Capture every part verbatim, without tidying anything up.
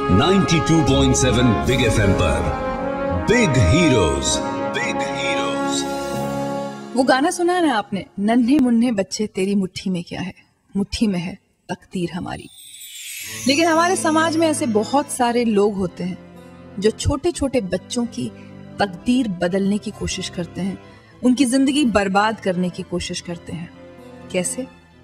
Ninety two point seven big FM पर big heroes. Big heroes. वो गाना सुना है ना आपने, नन्हे मुन्ने बच्चे तेरी मुट्ठी में क्या है, मुट्ठी में है तकदीर हमारी। लेकिन हमारे समाज में ऐसे बहुत सारे लोग होते हैं जो छोटे छोटे बच्चों की तकदीर बदलने की कोशिश करते हैं, उनकी जिंदगी बर्बाद करने की कोशिश करते हैं। कैसे?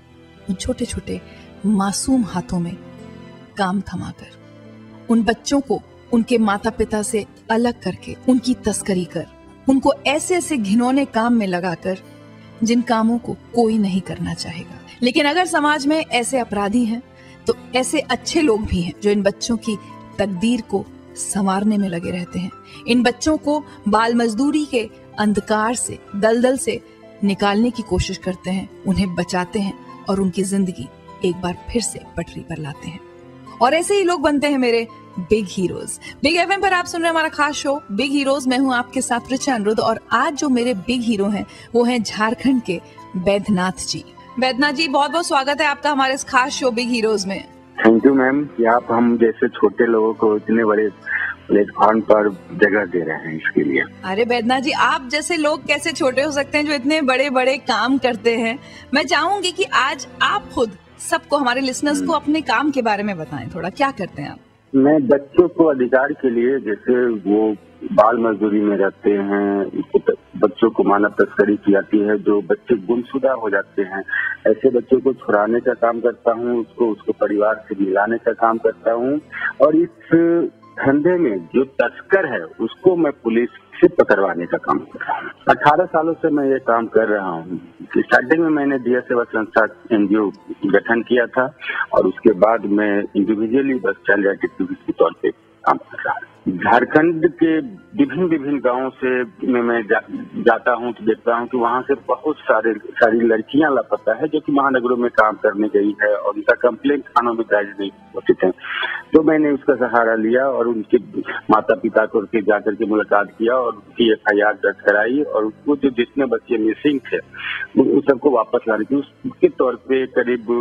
उन छोटे छोटे मासूम हाथों में काम थमाकर, उन बच्चों को उनके माता पिता से अलग करके, उनकी तस्करी कर, उनको ऐसे ऐसे घिनौने काम में लगाकर जिन कामों को कोई नहीं करना चाहेगा। लेकिन अगर समाज में ऐसे अपराधी हैं तो ऐसे अच्छे लोग भी हैं जो इन बच्चों की तकदीर को संवारने में लगे रहते हैं, इन बच्चों को बाल मजदूरी के अंधकार से, दलदल से निकालने की कोशिश करते हैं, उन्हें बचाते हैं और उनकी जिंदगी एक बार फिर से पटरी पर लाते हैं। और ऐसे ही लोग बनते हैं मेरे बिग हीरोज। बिग एफएम पर आप सुन रहे हैं हमारा खास शो बिग हीरोज। मैं हूं आपके साथ रिचा अनुरुद्ध और आज जो मेरे बिग हीरो हैं वो हैं झारखंड के बैद्यनाथ जी। बैद्यनाथ जी, बहुत बहुत स्वागत है आपका हमारे इस खास शो बिग हीरोज में। थैंक यू मैम कि आप हम जैसे छोटे लोगों को इतने बड़े प्लेटफॉर्म पर जगह दे रहे हैं, इसके लिए। अरे बैद्यनाथ जी, आप जैसे लोग कैसे छोटे हो सकते हैं जो इतने बड़े बड़े काम करते हैं। मैं चाहूंगी कि आज आप खुद सबको, हमारे लिसनर्स को अपने काम के बारे में बताएं थोड़ा, क्या करते हैं आप? मैं बच्चों को अधिकार के लिए, जैसे वो बाल मजदूरी में रहते हैं, बच्चों को मानव तस्करी की जाती है, जो बच्चे गुमशुदा हो जाते हैं, ऐसे बच्चों को छुड़ाने का काम करता हूँ, उसको उसको परिवार से मिलाने का काम करता हूँ। और इस धंधे में जो तस्कर है उसको मैं पुलिस से पकड़वाने का काम कर रहा हूँ। अठारह सालों से मैं ये काम कर रहा हूँ। स्टार्टिंग में मैंने दिया सेवा संस्था एनजीओ गठन किया था और उसके बाद मैं इंडिविजुअली बस चाइल्ड राइट एक्टिविस्ट के तौर पे काम कर रहा हूँ। झारखंड के विभिन्न विभिन्न गांवों से में मैं जा, जाता हूं तो देखता हूं कि वहां से बहुत सारे सारी लड़कियां लापता है जो कि महानगरों में काम करने गई है और उनका कंप्लेंट थानों में दर्ज नहीं होते थे। तो मैंने उसका सहारा लिया और उनके माता पिता को जाकर के मुलाकात किया और उनकी एफ आई आर दर्ज कराई और उसको जो जितने बच्चे मिसिंग थे उन सबको वापस लाने की उसके तौर पे करीब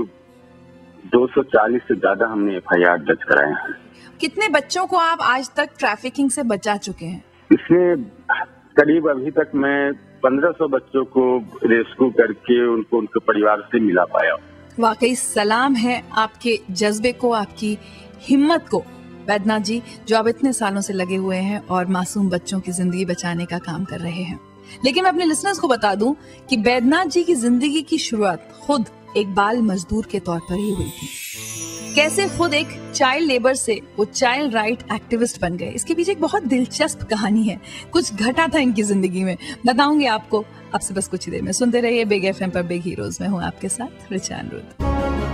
दो सौ चालीस से ज्यादा हमने एफ आई आर दर्ज कराए हैं। कितने बच्चों को आप आज तक ट्रैफिकिंग से बचा चुके हैं? इसमें करीब अभी तक मैं पंद्रह सौ बच्चों को रेस्क्यू करके उनको उनके परिवार से मिला पाया। वाकई सलाम है आपके जज्बे को, आपकी हिम्मत को बैद्यनाथ जी, जो आप इतने सालों से लगे हुए हैं और मासूम बच्चों की जिंदगी बचाने का काम कर रहे हैं। लेकिन मैं अपने लिसनर्स को बता दूं कि बैद्यनाथ जी की जिंदगी की शुरुआत खुद एक बाल मजदूर के तौर पर ही हुई थी। कैसे खुद एक चाइल्ड लेबर से वो चाइल्ड राइट एक्टिविस्ट बन गए, इसके पीछे एक बहुत दिलचस्प कहानी है। कुछ घटा था इनकी जिंदगी में, बताऊंगी आपको आपसे बस कुछ ही देर में। सुनते रहिए बिग एफएम पर बिग हीरोज। में हूँ आपके साथ Richa Anuruddh.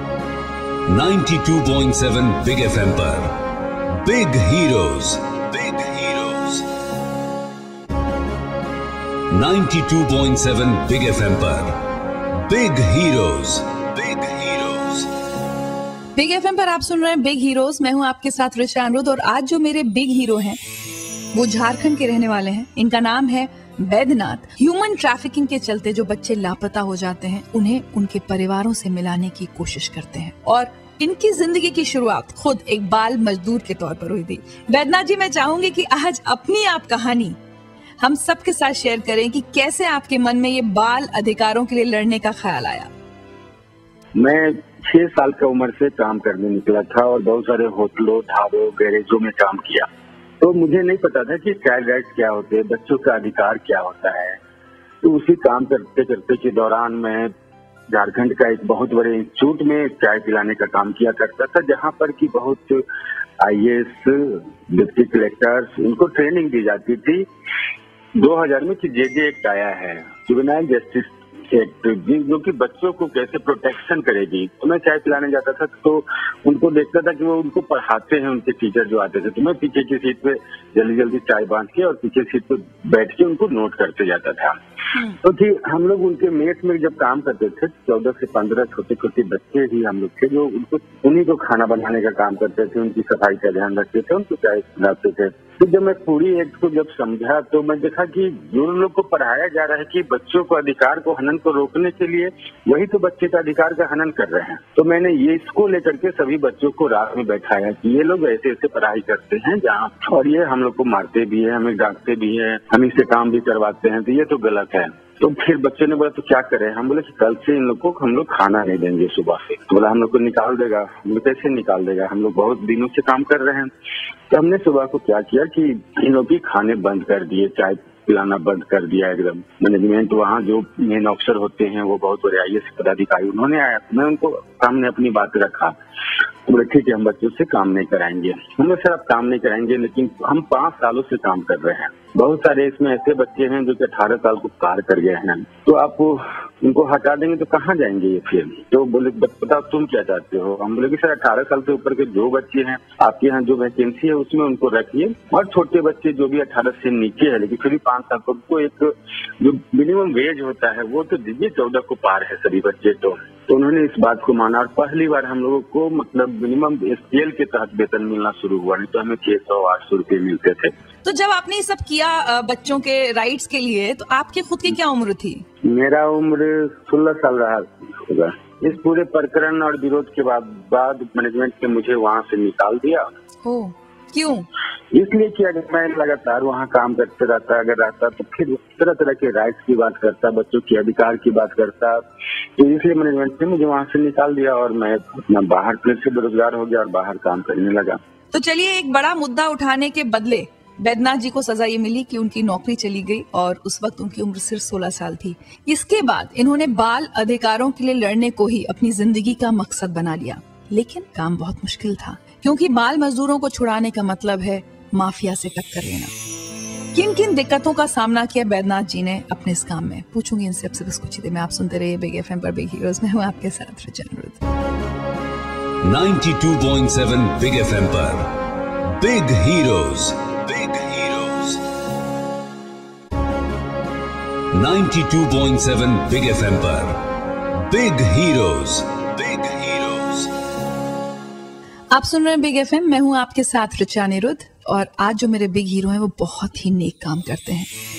Ninety two point seven big FM पर big heroes. Big heroes. Ninety two point seven big FM पर big heroes. Big heroes. Big FM पर आप सुन रहे हैं बिग हीरोज। मैं हूं आपके साथ रिचा अनुरुद्ध और आज जो मेरे बिग हीरो हैं वो झारखंड के रहने वाले हैं। इनका नाम है बैद्यनाथ। ह्यूमन ट्रैफिकिंग के चलते जो बच्चे लापता हो जाते हैं उन्हें उनके परिवारों से मिलाने की कोशिश करते हैं और इनकी जिंदगी की शुरुआत खुद एक बाल मजदूर के तौर पर हुई थी। बैद्यनाथ जी, मैं चाहूंगी कि आज अपनी आप कहानी हम सबके साथ शेयर करें कि कैसे आपके मन में ये बाल अधिकारों के लिए लड़ने का ख्याल आया। मैं छह साल का उम्र से काम करने निकला था और बहुत सारे होटलों, ढाबों, गैरेजों में काम किया। तो मुझे नहीं पता था कि चाइल्ड राइट्स क्या होते हैं, बच्चों का अधिकार क्या होता है। तो उसी काम करते करते के दौरान मैं झारखंड का एक बहुत बड़े इंस्टीट्यूट में चाय पिलाने का काम किया करता था, जहाँ पर कि बहुत I A S, deputy collectors, उनको ट्रेनिंग दी जाती थी। दो हज़ार में जे जे एक्ट आया है, जुवेनाइल जस्टिस एक्ट, जो कि बच्चों को कैसे प्रोटेक्शन करेगी। तो मैं चाय पिलाने जाता था तो उनको देखता था कि वो उनको पढ़ाते हैं, उनके टीचर जो आते थे। तो मैं पीछे की सीट पे जल्दी जल्दी चाय बांध के और पीछे सीट पे बैठ के उनको नोट करते जाता था। तो ठीक हम लोग उनके मेस में जब काम करते थे, चौदह से पंद्रह छोटे छोटे बच्चे ही हम लोग थे जो उनको उन्हीं को खाना बनाने का काम करते थे, उनकी सफाई का ध्यान रखते थे, उनको चाय पिलाते थे। तो जब मैं पूरी एक्ट को जब समझा तो मैं देखा कि जो लोग को पढ़ाया जा रहा है कि बच्चों को अधिकार को हनन को रोकने के लिए, वही तो बच्चे का अधिकार का हनन कर रहे हैं। तो मैंने ये इसको लेकर के सभी बच्चों को रात में बैठाया कि ये लोग ऐसे ऐसे पढ़ाई करते हैं जहाँ, और ये हम लोग को मारते भी है, हमें डांटते भी है, हम इससे काम भी करवाते हैं, तो ये तो गलत है। तो फिर बच्चे ने बोला तो क्या करें? हम बोले कि कल से इन लोग को हम लोग खाना नहीं देंगे सुबह से। तो बोला हम लोग को निकाल देगा। हम लोग कैसे निकाल देगा? हम लोग बहुत दिनों से काम कर रहे हैं। तो हमने सुबह को क्या किया कि इन लोग की खाने बंद कर दिए, चाय पिलाना बंद कर दिया एकदम। मैनेजमेंट वहाँ जो मेन ऑफिसर होते हैं वो बहुत बड़े आई ए एस पदाधिकारी, उन्होंने आया, मैं उनको सामने अपनी बात रखा। बोले ठीक है, हम बच्चों से काम नहीं कराएंगे। हमने सर आप काम नहीं कराएंगे, लेकिन हम पाँच सालों से काम कर रहे हैं। बहुत सारे इसमें ऐसे बच्चे हैं जो कि अठारह साल को पार कर गए हैं, तो आप उनको हटा देंगे तो कहाँ जाएंगे ये फिर? तो बोले बताओ तुम क्या चाहते हो? हम बोले कि सर अठारह साल से ऊपर के जो बच्चे हैं आपके यहाँ जो वैकेंसी है उसमें उनको रखिए, और छोटे बच्चे जो भी अठारह से नीचे है लेकिन फिर भी पाँच साल को उनको एक जो मिनिमम वेज होता है वो तो दीजिए, चौदह को पार है सभी बच्चे। तो तो उन्होंने इस बात को माना और पहली बार हम लोगों को मतलब मिनिमम स्केल के तहत वेतन मिलना शुरू हुआ, नहीं तो हमें छह सौ आठ सौ रुपये मिलते थे। तो जब आपने ये सब किया बच्चों के राइट्स के लिए, तो आपकी खुद की क्या उम्र थी? मेरा उम्र सोलह साल रहा होगा। इस पूरे प्रकरण और विरोध के बाद बाद मैनेजमेंट ने मुझे वहाँ से निकाल दिया। ओ, क्यों? इसलिए कि अगर मैं लगातार वहाँ काम करते रहता अगर रहता तो फिर तरह तरह के राइट्स की बात करता, बच्चों के अधिकार की बात करता, तो इसलिए मैनेजमेंट ने मुझे वहाँ से निकाल दिया और मैं अपना बाहर फिर से बेरोजगार हो गया और बाहर काम करने लगा। तो चलिए, एक बड़ा मुद्दा उठाने के बदले बैद्यनाथ जी को सजा ये मिली कि उनकी नौकरी चली गई और उस वक्त उनकी उम्र सिर्फ सोलह साल थी। इसके बाद इन्होंने बाल अधिकारों के लिए लड़ने को ही अपनी जिंदगी का मकसद बना लिया, लेकिन काम बहुत मुश्किल था, क्योंकि बाल मजदूरों को छुड़ाने का मतलब है माफिया से टक्कर लेना। किन किन दिक्कतों का सामना किया बैद्यनाथ जी ने अपने इस काम में, पूछूंगी इनसे अब से बस कुछ ही देर में। आप सुनते रहिए बिग एफएम पर बिग हीरोज में हूं आपके साथ Rachna. Ninety two point seven big FM पर big heroes, big heroes, ninety two point seven big FM पर बिग हीरोज, बिग हीरोज। आप सुन रहे हैं बिग एफएम, मैं हूं आपके साथ ऋचा निरुद्ध, और आज जो मेरे बिग हीरो हैं वो बहुत ही नेक काम करते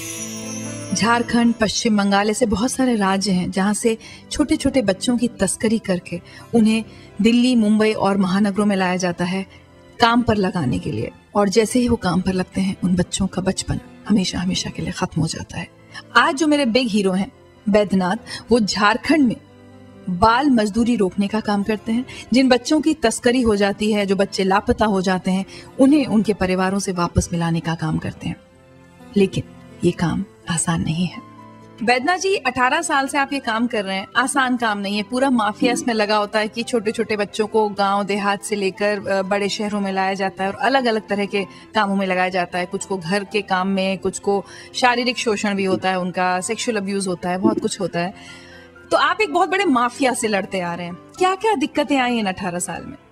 हैं। झारखंड, पश्चिम बंगाल ऐसे बहुत सारे राज्य हैं जहां से छोटे छोटे बच्चों की तस्करी करके उन्हें दिल्ली, मुंबई और महानगरों में लाया जाता है काम पर लगाने के लिए, और जैसे ही वो काम पर लगते हैं उन बच्चों का बचपन हमेशा हमेशा के लिए खत्म हो जाता है। आज जो मेरे बिग हीरो हैं बैद्यनाथ, वो झारखंड में बाल मजदूरी रोकने का काम करते हैं। जिन बच्चों की तस्करी हो जाती है, जो बच्चे लापता हो जाते हैं, उन्हें उनके परिवारों से वापस मिलाने का काम करते हैं। लेकिन ये काम आसान नहीं है। बैद्यनाथ जी, अठारह साल से आप ये काम कर रहे हैं, आसान काम नहीं है। पूरा माफिया इसमें लगा होता है कि छोटे छोटे बच्चों को गांव देहात से लेकर बड़े शहरों में लाया जाता है और अलग अलग तरह के कामों में लगाया जाता है। कुछ को घर के काम में, कुछ को शारीरिक शोषण भी होता है, उनका सेक्सुअल अब्यूज होता है, बहुत कुछ होता है। तो आप एक बहुत बड़े माफिया से लड़ते आ रहे हैं, क्या क्या दिक्कतें आई इन अठारह साल में?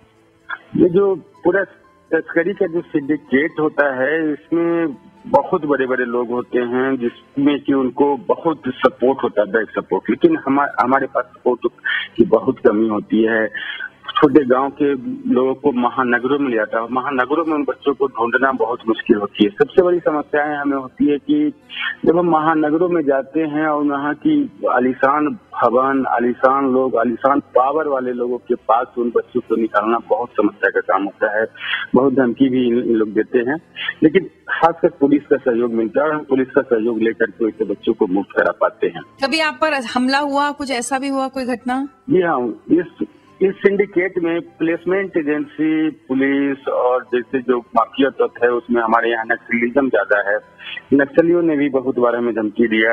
ये जो पूरा तस्करी का जो सिंडिकेट होता है, इसमें बहुत बड़े बड़े लोग होते हैं जिसमें कि उनको बहुत सपोर्ट होता है, बैक सपोर्ट, लेकिन हमारे हमारे पास सपोर्ट की बहुत कमी होती है। छोटे गांव के लोगों को महानगरों में ले आता है, महानगरों में उन बच्चों को ढूंढना बहुत मुश्किल होती है। सबसे बड़ी समस्याएं हमें होती है कि जब हम महानगरों में जाते हैं और वहाँ की आलीशान भवन, आलीशान लोग, आलीशान पावर वाले लोगों के पास उन बच्चों को निकालना बहुत समस्या का काम होता है। बहुत धमकी भी इन लोग देते हैं, लेकिन खासकर पुलिस का सहयोग मिलता है और हम पुलिस का सहयोग लेकर के ऐसे बच्चों को मुक्त करा पाते हैं। कभी आप पर हमला हुआ, कुछ ऐसा भी हुआ, कोई घटना? जी हाँ, इस इस सिंडिकेट में प्लेसमेंट एजेंसी, पुलिस और जैसे जो माफिया तत्व है उसमें हमारे यहाँ नक्सलिज्म ज्यादा है। नक्सलियों ने भी बहुत बार हमें धमकी दिया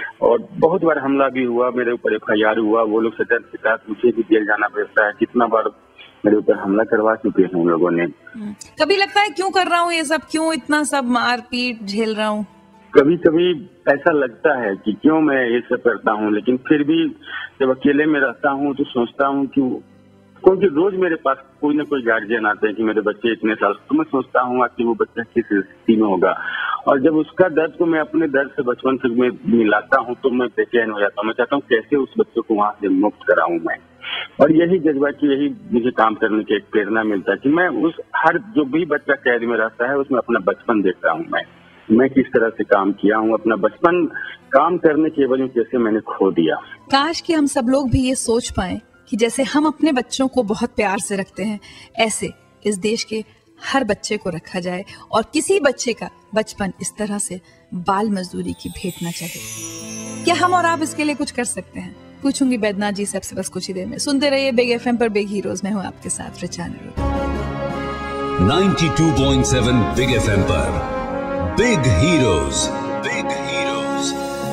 और बहुत बार हमला भी हुआ, मेरे ऊपर एफ आई आर हुआ, वो लोग सजा के साथ मुझे भी जेल जाना पड़ता है। कितना बार मेरे ऊपर हमला करवा चुके हैं उन लोगों ने। कभी लगता है क्यों कर रहा हूँ ये सब, क्यों इतना सब मार पीट झेल रहा हूँ? कभी कभी ऐसा लगता है कि क्यों मैं ये सब करता हूँ, लेकिन फिर भी जब अकेले में रहता हूँ तो सोचता हूँ कि क्योंकि रोज मेरे पास कोई ना कोई गार्जियन आते हैं कि मेरे बच्चे इतने साल, तो मैं सोचता हूँ कि वो बच्चा किस स्थिति में होगा, और जब उसका दर्द को मैं अपने दर्द से बचपन से में मिलाता हूँ तो मैं बेचैन हो जाता हूँ। मैं चाहता हूँ कैसे उस बच्चे को वहाँ से मुक्त कराऊं मैं। और यही जज्बा की यही मुझे काम करने की एक प्रेरणा मिलता है कि मैं उस हर जो भी बच्चा कैद में रहता है उसमें अपना बचपन देखता हूँ। मैं मैं किस तरह से काम किया हूँ, अपना बचपन काम करने के वजह कैसे मैंने खो दिया। काश कि हम सब लोग भी ये सोच पाएं कि जैसे हम अपने बच्चों को बहुत प्यार से रखते हैं, ऐसे इस देश के हर बच्चे को रखा जाए और किसी बच्चे का बचपन इस तरह से बाल मजदूरी की भेंट न चढ़े। क्या हम और आप इसके लिए कुछ कर सकते हैं? पूछूंगी बैद्यनाथ जी से बस कुछ ही देर में। सुनते रहिए बिग एफएम पर बिग हीरोज में हूँ आपके साथ Richa ninety two point seven big FM पर big heroes. Big heroes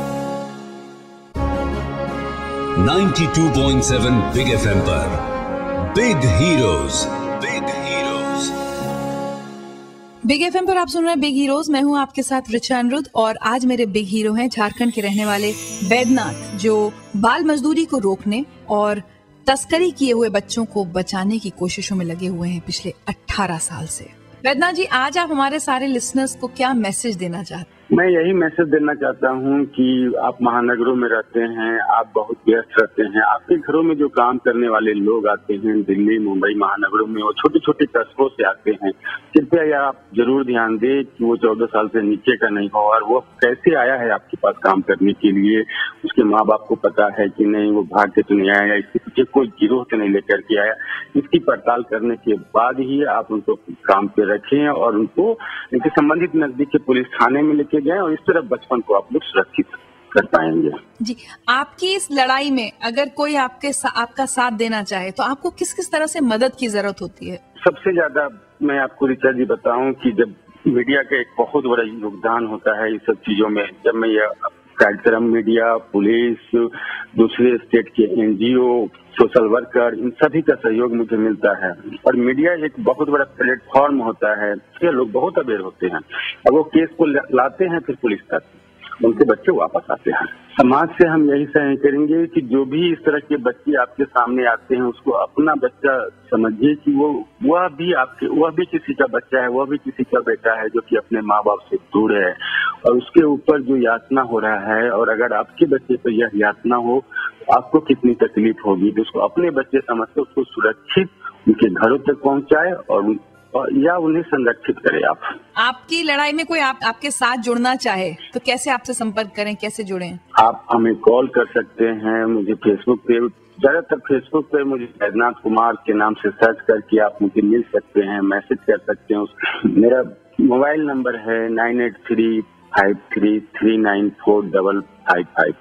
ninety two point seven big FM पर big heroes. Big heroes big FM पर आप सुन रहे हैं बिग हीरोज। मैं हूं आपके साथ रिचा अनिरुद्ध और आज मेरे बिग हीरो हैं झारखंड के रहने वाले बैद्यनाथ, जो बाल मजदूरी को रोकने और तस्करी किए हुए बच्चों को बचाने की कोशिशों में लगे हुए हैं पिछले अठारह साल से। बैद्यनाथ जी, आज आप हमारे सारे लिसनर्स को क्या मैसेज देना चाहते हैं? मैं यही मैसेज देना चाहता हूं कि आप महानगरों में रहते हैं, आप बहुत व्यस्त रहते हैं, आपके घरों में जो काम करने वाले लोग आते हैं दिल्ली मुंबई महानगरों में, वो छोटे छोटे कस्बों से आते हैं, कृपया यह आप जरूर ध्यान दें कि वो चौदह साल से नीचे का नहीं हो और वो कैसे आया है आपके पास काम करने के लिए, उसके माँ बाप को पता है कि नहीं, वो भाग के तो नहीं आया, इसके पीछे कोई गिरोह तो नहीं लेकर के आया। इसकी पड़ताल करने के बाद ही आप उनको काम पे रखें और उनको इनके संबंधित नजदीक के पुलिस थाने में लेके जाएं और इस तरह बचपन को आप लोग सुरक्षित कर पाएंगे। जी, आपकी इस लड़ाई में अगर कोई आपके सा, आपका साथ देना चाहे तो आपको किस किस तरह से मदद की जरूरत होती है? सबसे ज्यादा मैं आपको रिचा जी बताऊं कि जब मीडिया का एक बहुत बड़ा योगदान होता है इस सब चीजों में, जब मैं ये कार्यक्रम मीडिया, पुलिस, दूसरे स्टेट के एनजीओ, सोशल वर्कर, इन सभी का सहयोग मुझे मिलता है और मीडिया एक बहुत बड़ा प्लेटफॉर्म होता है। ये लोग बहुत अवेयर होते हैं और वो केस को लाते हैं फिर पुलिस तक, उनके बच्चे वापस आते हैं। समाज से हम यही सहयोग करेंगे कि जो भी इस तरह के बच्चे आपके सामने आते हैं उसको अपना बच्चा समझिए कि वो वह भी आपके वह भी किसी का बच्चा है, वह भी किसी का बेटा है जो कि अपने माँ बाप से दूर है और उसके ऊपर जो यातना हो रहा है, और अगर आपके बच्चे पर यह यातना हो आपको कितनी तकलीफ होगी, तो उसको अपने बच्चे समझ कर उसको सुरक्षित उनके घरों तक पहुंचाए और या उन्हें संरक्षित करे। आप आपकी लड़ाई में कोई आप, आपके साथ जुड़ना चाहे तो कैसे आपसे संपर्क करें, कैसे जुड़ें? आप हमें कॉल कर सकते हैं, मुझे फेसबुक पे, ज्यादातर फेसबुक पे मुझे बैद्यनाथ कुमार के नाम से सर्च करके आप मुझे मिल सकते हैं, मैसेज कर सकते हैं। मेरा मोबाइल नंबर है nine eight three five three three nine four double five five.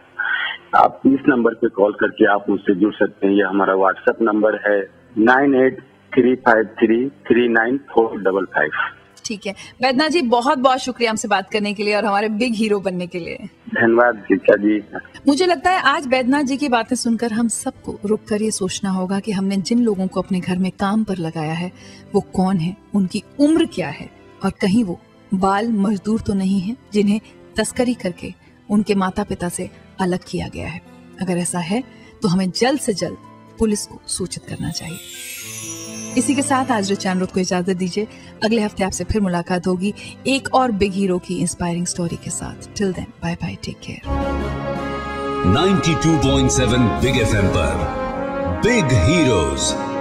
आप इस नंबर पे कॉल करके आप मुझसे जुड़ सकते हैं। यह हमारा व्हाट्सएप नंबर है nine eight three five three three nine four double five. ठीक है बैद्यनाथ जी, बहुत बहुत शुक्रिया हमसे बात करने के लिए और हमारे बिग हीरो बनने के लिए। धन्यवाद रिचा जी। मुझे लगता है आज बैद्यनाथ जी की बातें सुनकर हम सबको रुक कर ये सोचना होगा कि हमने जिन लोगों को अपने घर में काम पर लगाया है वो कौन है, उनकी उम्र क्या है और कहीं वो बाल मजदूर तो नहीं है जिन्हें तस्करी करके उनके माता पिता से अलग किया गया है। अगर ऐसा है तो हमें जल्द से जल्द पुलिस को सूचित करना चाहिए। इसी के साथ आज रिचा अनिरुद्ध को इजाजत दीजिए। अगले हफ्ते आपसे फिर मुलाकात होगी एक और बिग हीरो की इंस्पायरिंग स्टोरी के साथ। Till then bye bye, take care. Ninety two point seven big FM पर बिग हीरोज।